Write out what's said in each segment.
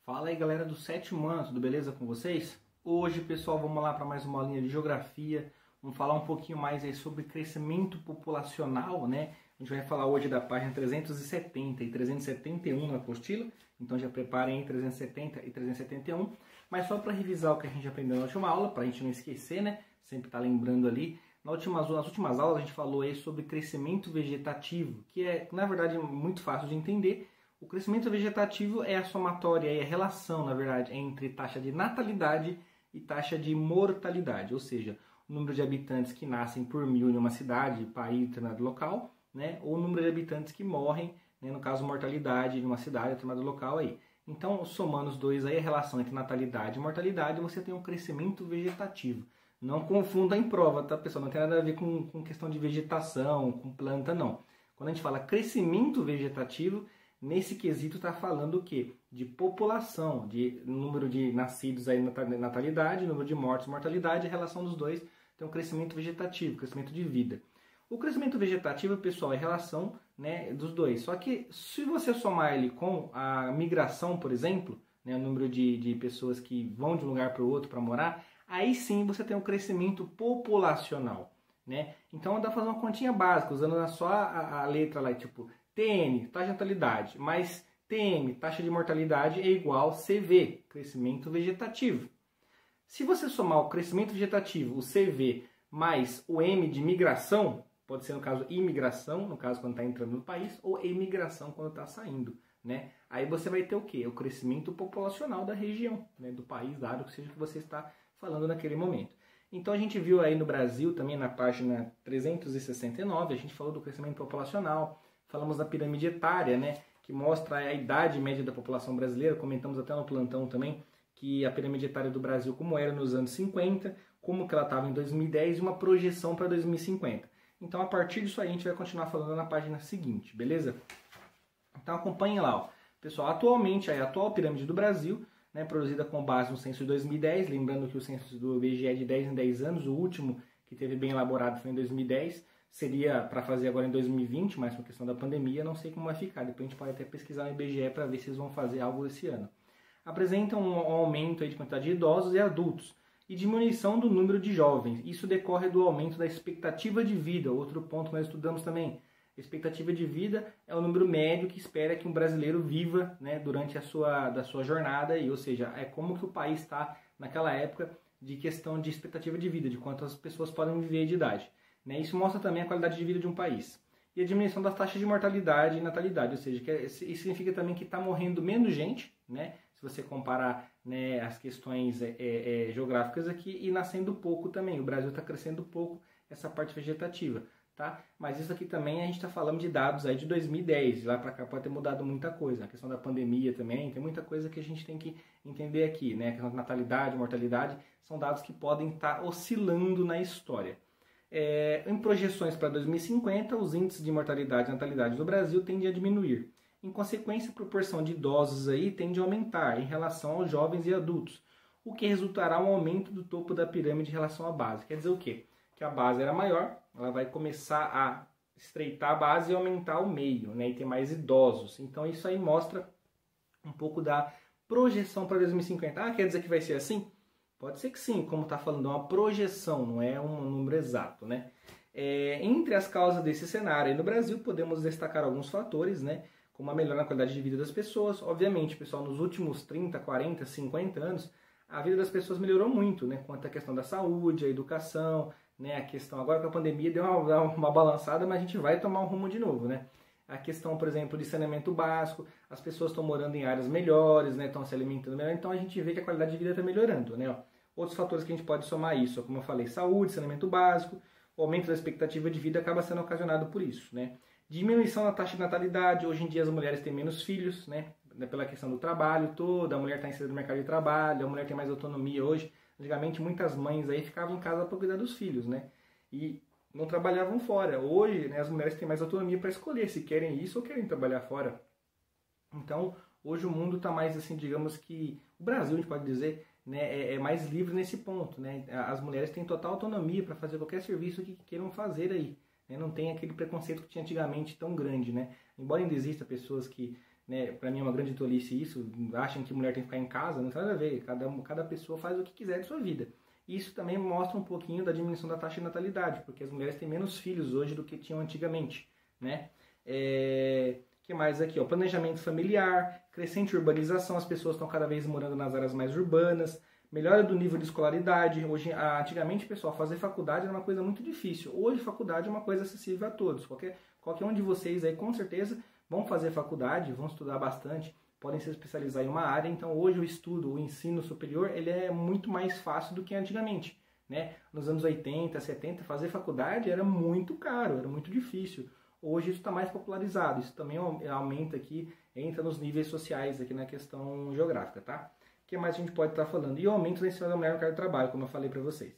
Fala aí galera do sétimo ano, tudo beleza com vocês? Hoje pessoal, vamos lá para mais uma aulinha de geografia. Vamos falar um pouquinho mais aí sobre crescimento populacional, né? A gente vai falar hoje da página 370 e 371 na apostila, então já preparem aí 370 e 371. Mas só para revisar o que a gente aprendeu na última aula, para a gente não esquecer, né? Sempre tá lembrando ali. Nas últimas aulas a gente falou aí sobre crescimento vegetativo, que é, na verdade, muito fácil de entender. O crescimento vegetativo é a somatória, é a relação, na verdade, entre taxa de natalidade e taxa de mortalidade, ou seja, o número de habitantes que nascem por mil em uma cidade, país, determinado local, né, ou o número de habitantes que morrem, né, no caso, mortalidade de uma cidade, determinado local aí. Então, somando os dois aí, a relação entre natalidade e mortalidade, você tem um crescimento vegetativo. Não confunda em prova, tá, pessoal? Não tem nada a ver com questão de vegetação, com planta, não. Quando a gente fala crescimento vegetativo, nesse quesito está falando o quê? De população, de número de nascidos aí, natalidade, número de mortos, mortalidade, a relação dos dois tem um crescimento vegetativo, crescimento de vida. O crescimento vegetativo, pessoal, é relação, né, dos dois. Só que se você somar ele com a migração, por exemplo, né, o número de pessoas que vão de um lugar para o outro para morar, aí sim você tem um crescimento populacional, né? Então dá para fazer uma continha básica, usando só a letra lá, tipo TN, taxa de natalidade, mais TM, taxa de mortalidade, é igual CV, crescimento vegetativo. Se você somar o crescimento vegetativo, o CV, mais o M de migração, pode ser no caso imigração, no caso quando está entrando no país, ou emigração quando está saindo, né? Aí você vai ter o quê? O crescimento populacional da região, né? Do país, da área, que seja que você está falando naquele momento. Então a gente viu aí no Brasil, também na página 369, a gente falou do crescimento populacional, falamos da pirâmide etária, né, que mostra a idade média da população brasileira, comentamos até no plantão também, que a pirâmide etária do Brasil como era nos anos 50, como que ela estava em 2010 e uma projeção para 2050. Então a partir disso aí a gente vai continuar falando na página seguinte, beleza? Então acompanhem lá, ó. Pessoal, atualmente a atual pirâmide do Brasil, né, produzida com base no censo de 2010, lembrando que o censo do IBGE é de 10 em 10 anos, o último que teve bem elaborado foi em 2010, seria para fazer agora em 2020, mas por questão da pandemia, não sei como vai ficar. Depois a gente pode até pesquisar no IBGE para ver se eles vão fazer algo esse ano. Apresenta um aumento aí de quantidade de idosos e adultos e diminuição do número de jovens. Isso decorre do aumento da expectativa de vida. Outro ponto que nós estudamos também. A expectativa de vida é o número médio que espera que um brasileiro viva, né, durante a sua jornada, ou seja, é como que o país está naquela época de questão de expectativa de vida, de quantas pessoas podem viver de idade. Isso mostra também a qualidade de vida de um país. E a diminuição das taxas de mortalidade e natalidade, ou seja, isso significa também que está morrendo menos gente, né, se você comparar, né, as questões geográficas aqui, e nascendo pouco também. O Brasil está crescendo pouco essa parte vegetativa, tá? Mas isso aqui também a gente está falando de dados aí de 2010, de lá para cá pode ter mudado muita coisa. A questão da pandemia também, tem muita coisa que a gente tem que entender aqui, né? A questão da natalidade, mortalidade, são dados que podem estar oscilando na história. Em projeções para 2050, os índices de mortalidade e natalidade do Brasil tendem a diminuir. Em consequência, a proporção de idosos aí tende a aumentar em relação aos jovens e adultos, o que resultará um aumento do topo da pirâmide em relação à base. Quer dizer o quê? Que a base era maior, ela vai começar a estreitar a base e aumentar o meio, né, e ter mais idosos. Então isso aí mostra um pouco da projeção para 2050. Ah, quer dizer que vai ser assim? Pode ser que sim, como está falando, é uma projeção, não é um número exato, né? Entre as causas desse cenário aí no Brasil, podemos destacar alguns fatores, né? Como a melhora na qualidade de vida das pessoas. Obviamente, pessoal, nos últimos 30, 40, 50 anos, a vida das pessoas melhorou muito, né? Quanto à questão da saúde, a educação, né? A questão, agora com a pandemia deu uma balançada, mas a gente vai tomar um rumo de novo, né? A questão, por exemplo, de saneamento básico, as pessoas estão morando em áreas melhores, né, estão se alimentando melhor, então a gente vê que a qualidade de vida está melhorando, né? Outros fatores que a gente pode somar isso, como eu falei, saúde, saneamento básico, o aumento da expectativa de vida acaba sendo ocasionado por isso, né? Diminuição da taxa de natalidade, hoje em dia as mulheres têm menos filhos, né? Pela questão do trabalho todo, a mulher está inserida no mercado de trabalho, a mulher tem mais autonomia hoje. Antigamente muitas mães aí ficavam em casa para cuidar dos filhos, né? E não trabalhavam fora. Hoje, né, as mulheres têm mais autonomia para escolher se querem isso ou querem trabalhar fora. Então, hoje o mundo está mais assim, digamos que o Brasil, a gente pode dizer, né, é mais livre nesse ponto, né? As mulheres têm total autonomia para fazer qualquer serviço que queiram fazer aí, né? Não tem aquele preconceito que tinha antigamente tão grande, né? Embora ainda exista pessoas que né? Para mim é uma grande tolice isso, acham que mulher tem que ficar em casa, não tem nada a ver, cada pessoa faz o que quiser de sua vida. Isso também mostra um pouquinho da diminuição da taxa de natalidade, porque as mulheres têm menos filhos hoje do que tinham antigamente, né? Que mais aqui? Ó, planejamento familiar, crescente urbanização, as pessoas estão cada vez morando nas áreas mais urbanas, melhora do nível de escolaridade. Hoje, antigamente, pessoal, fazer faculdade era uma coisa muito difícil. Hoje, faculdade é uma coisa acessível a todos. Qualquer um de vocês aí, com certeza, vão fazer faculdade, vão estudar bastante, podem se especializar em uma área. Então, hoje o estudo, o ensino superior, ele é muito mais fácil do que antigamente, né? Nos anos 80, 70, fazer faculdade era muito caro, era muito difícil. Hoje isso está mais popularizado, isso também aumenta aqui, entra nos níveis sociais aqui na questão geográfica, tá? O que mais a gente pode estar falando? E o aumento da inserção da mulher no mercado de trabalho, como eu falei para vocês.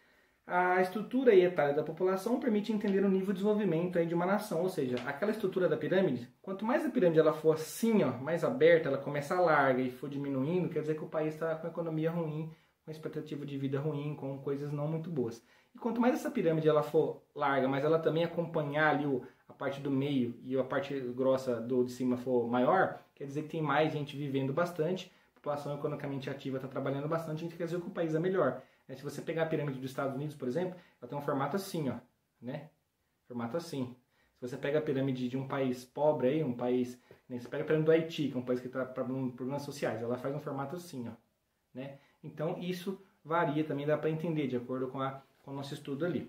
A estrutura e etária da população permite entender o nível de desenvolvimento aí de uma nação, ou seja, aquela estrutura da pirâmide, quanto mais a pirâmide ela for assim, ó, mais aberta, ela começa larga e for diminuindo, quer dizer que o país está com a economia ruim, com a expectativa de vida ruim, com coisas não muito boas. E quanto mais essa pirâmide ela for larga, mas ela também acompanhar ali a parte do meio e a parte grossa de cima for maior, quer dizer que tem mais gente vivendo bastante, a população economicamente ativa está trabalhando bastante, a gente quer dizer que o país é melhor. Se você pegar a pirâmide dos Estados Unidos, por exemplo, ela tem um formato assim, ó, né? Formato assim. Se você pega a pirâmide de um país pobre aí, um país, né? Você pega a pirâmide do Haiti, que é um país que está com problemas sociais, ela faz um formato assim, ó, né? Então isso varia também, dá para entender de acordo com o nosso estudo ali.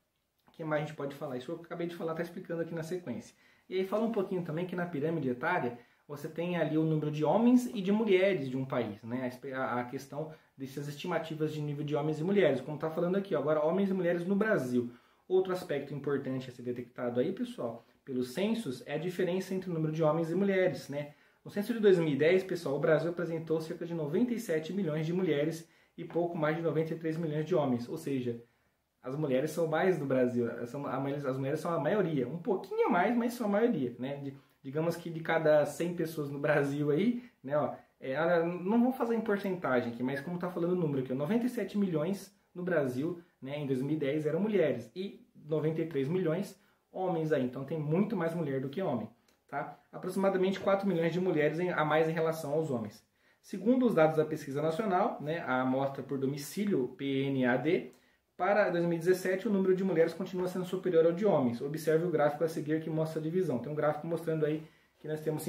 O que mais a gente pode falar? Isso eu acabei de falar, tá explicando aqui na sequência. E aí fala um pouquinho também que na pirâmide etária você tem ali o número de homens e de mulheres de um país, né? A questão dessas estimativas de nível de homens e mulheres, como está falando aqui, ó, agora homens e mulheres no Brasil. Outro aspecto importante a ser detectado aí, pessoal, pelos censos, é a diferença entre o número de homens e mulheres, né? No censo de 2010, pessoal, o Brasil apresentou cerca de 97 milhões de mulheres e pouco mais de 93 milhões de homens, ou seja, as mulheres são mais do Brasil, as mulheres são a maioria, um pouquinho a mais, mas são a maioria, né? Digamos que de cada 100 pessoas no Brasil aí, né, ó, não vou fazer em porcentagem aqui, mas como está falando o número aqui, 97 milhões no Brasil, né, em 2010 eram mulheres e 93 milhões homens aí, então tem muito mais mulher do que homem, tá? Aproximadamente 4 milhões de mulheres a mais em relação aos homens. Segundo os dados da Pesquisa Nacional, né, a amostra por domicílio PNAD, para 2017 o número de mulheres continua sendo superior ao de homens. Observe o gráfico a seguir que mostra a divisão. Tem um gráfico mostrando aí que nós temos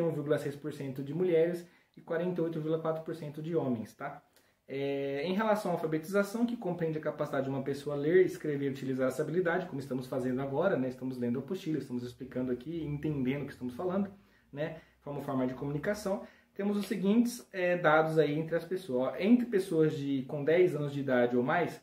51,6% de mulheres e 48,4% de homens, tá? Em relação à alfabetização, que compreende a capacidade de uma pessoa ler, escrever e utilizar essa habilidade, como estamos fazendo agora, né? Estamos lendo a apostila, estamos explicando aqui, entendendo o que estamos falando, né? Como forma de comunicação. Temos os seguintes dados aí entre as pessoas. Entre pessoas com 10 anos de idade ou mais,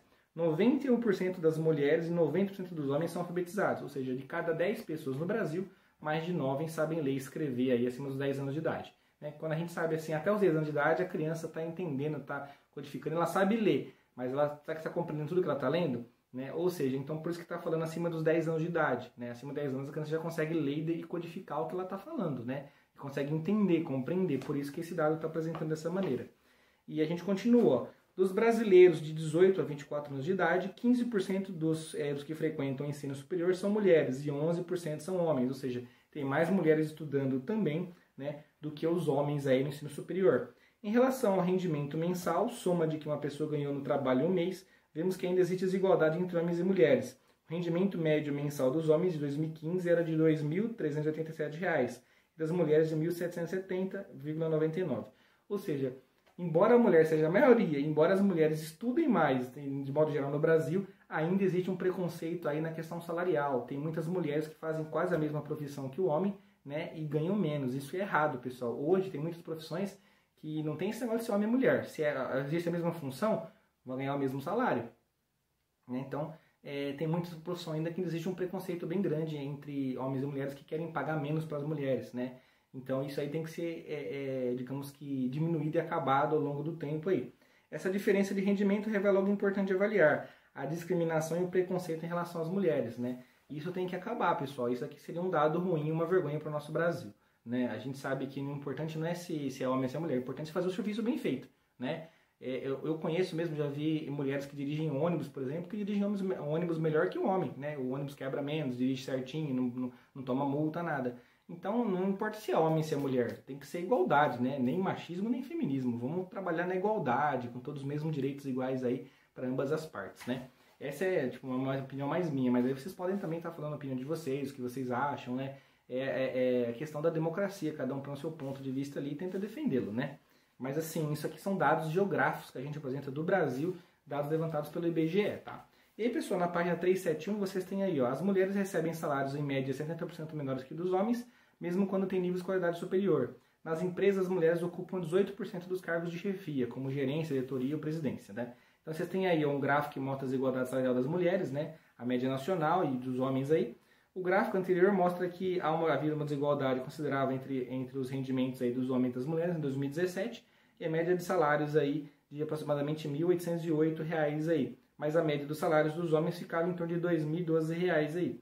91% das mulheres e 90% dos homens são alfabetizados, ou seja, de cada 10 pessoas no Brasil, mais de 9 sabem ler e escrever aí acima dos 10 anos de idade. Quando a gente sabe assim, até os 10 anos de idade, a criança está entendendo, está codificando, ela sabe ler, mas ela está compreendendo tudo que ela está lendo, né? Ou seja, então por isso que está falando acima dos 10 anos de idade, né? Acima de 10 anos a criança já consegue ler e codificar o que ela está falando, né? Consegue entender, compreender, por isso que esse dado está apresentando dessa maneira. E a gente continua, ó. Dos brasileiros de 18 a 24 anos de idade, 15% dos que frequentam o ensino superior são mulheres e 11% são homens, ou seja, tem mais mulheres estudando também, né, do que os homens aí no ensino superior. Em relação ao rendimento mensal, soma de que uma pessoa ganhou no trabalho um mês, vemos que ainda existe desigualdade entre homens e mulheres. O rendimento médio mensal dos homens de 2015 era de R$ 2.387, e das mulheres de R$ 1.770,99. Ou seja, embora a mulher seja a maioria, embora as mulheres estudem mais, de modo geral no Brasil, ainda existe um preconceito aí na questão salarial. Tem muitas mulheres que fazem quase a mesma profissão que o homem, né, e ganham menos. Isso é errado, pessoal. Hoje tem muitas profissões que não tem esse negócio de ser homem e mulher. Se existe a mesma função, vão ganhar o mesmo salário. Então, tem muitas profissões ainda que existe um preconceito bem grande entre homens e mulheres que querem pagar menos para as mulheres, né? Então isso aí tem que ser, digamos que, diminuído e acabado ao longo do tempo aí. Essa diferença de rendimento revela algo importante a avaliar, a discriminação e o preconceito em relação às mulheres, né? Isso tem que acabar, pessoal. Isso aqui seria um dado ruim, uma vergonha para o nosso Brasil, né? A gente sabe que o importante não é se é homem ou se é mulher, o importante é fazer o serviço bem feito, né? Eu conheço mesmo, já vi mulheres que dirigem ônibus, por exemplo, que dirigem ônibus melhor que o homem, né? O ônibus quebra menos, dirige certinho, não toma multa, nada. Então, não importa se é homem, se é mulher, tem que ser igualdade, né? Nem machismo, nem feminismo. Vamos trabalhar na igualdade, com todos os mesmos direitos iguais aí para ambas as partes, né? Essa é tipo, uma opinião mais minha, mas aí vocês podem também estar falando a opinião de vocês, o que vocês acham, né? É a questão da democracia, cada um tem o seu ponto de vista ali e tenta defendê-lo, né? Mas assim, isso aqui são dados geográficos que a gente apresenta do Brasil, dados levantados pelo IBGE, tá? E aí, pessoal, na página 371 vocês têm aí, ó, as mulheres recebem salários em média 70% menores que dos homens, mesmo quando têm nível de escolaridade superior. Nas empresas, as mulheres ocupam 18% dos cargos de chefia, como gerência, diretoria ou presidência, né? Então vocês têm aí um gráfico que mostra a desigualdade salarial das mulheres, né? A média nacional e dos homens aí. O gráfico anterior mostra que havia uma desigualdade considerável entre os rendimentos aí dos homens e das mulheres em 2017 e a média de salários aí de aproximadamente R$ 1.808 aí. Mas a média dos salários dos homens ficava em torno de R$ 2.012 aí.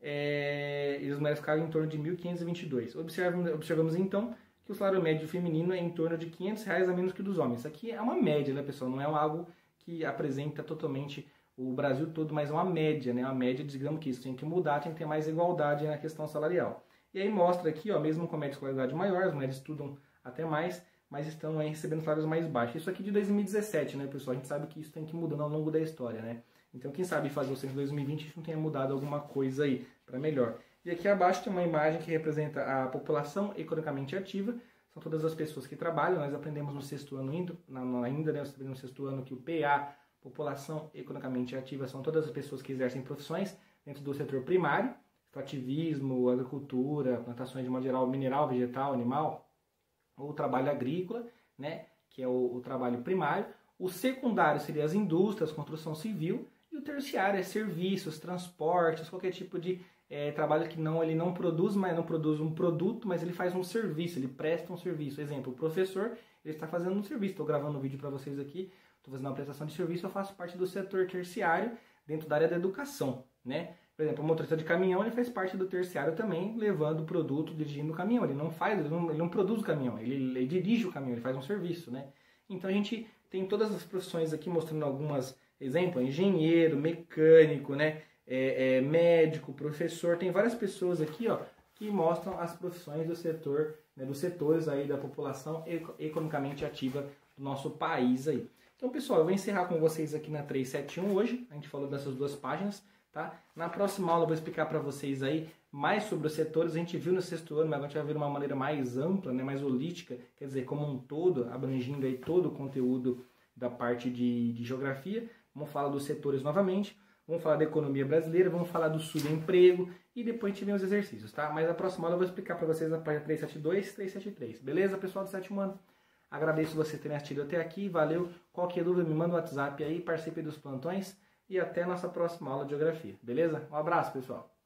E as mulheres ficavam em torno de R$ 1.522. Observamos então que o salário médio feminino é em torno de R$ 500 a menos que o dos homens. Isso aqui é uma média, né, pessoal? Não é algo que apresenta totalmente o Brasil todo, mas é uma média, né? Uma média, digamos que isso tem que mudar, tem que ter mais igualdade na questão salarial. E aí mostra aqui, ó, mesmo com a média de escolaridade maior, as mulheres estudam até mais, mas estão aí recebendo salários mais baixos. Isso aqui de 2017, né, pessoal? A gente sabe que isso tem que ir mudando ao longo da história, né? Então, quem sabe fazer o censo de 2020 a gente não tenha mudado alguma coisa aí para melhor. E aqui abaixo tem uma imagem que representa a população economicamente ativa. São todas as pessoas que trabalham. Nós aprendemos no sexto ano ainda, né? Nós aprendemos no sexto ano que o PA, população economicamente ativa, são todas as pessoas que exercem profissões dentro do setor primário, extrativismo, agricultura, plantações de modo geral, mineral, vegetal, animal, ou trabalho agrícola, né, que é o trabalho primário. O secundário seria as indústrias, construção civil, e o terciário é serviços, transportes, qualquer tipo de trabalho que ele não produz, mas não produz um produto, mas ele faz um serviço, ele presta um serviço. Exemplo, o professor, ele está fazendo um serviço. Estou gravando um vídeo para vocês aqui, estou fazendo uma prestação de serviço, eu faço parte do setor terciário dentro da área da educação, né? Por exemplo, o motorista de caminhão, ele faz parte do terciário também, levando o produto, dirigindo o caminhão. Ele não produz o caminhão, ele dirige o caminhão, ele faz um serviço, né? Então a gente tem todas as profissões aqui mostrando algumas exemplos, engenheiro, mecânico, né? Médico, professor, tem várias pessoas aqui, ó, que mostram as profissões do setor, né, dos setores aí da população economicamente ativa do nosso país aí. Então, pessoal, eu vou encerrar com vocês aqui na 371 hoje. A gente falou dessas duas páginas, tá? Na próxima aula eu vou explicar para vocês aí mais sobre os setores. A gente viu no sexto ano, mas agora a gente vai ver de uma maneira mais ampla, né, mais holística, quer dizer, como um todo, abrangindo aí todo o conteúdo da parte de geografia. Vamos falar dos setores novamente, vamos falar da economia brasileira, vamos falar do subemprego e depois a gente vê os exercícios, tá? Mas na próxima aula eu vou explicar para vocês a página 372 e 373, beleza, pessoal do sétimo ano? Agradeço vocês terem assistido até aqui, valeu. Qualquer dúvida me manda um WhatsApp aí, participe dos plantões e até a nossa próxima aula de geografia, beleza? Um abraço, pessoal.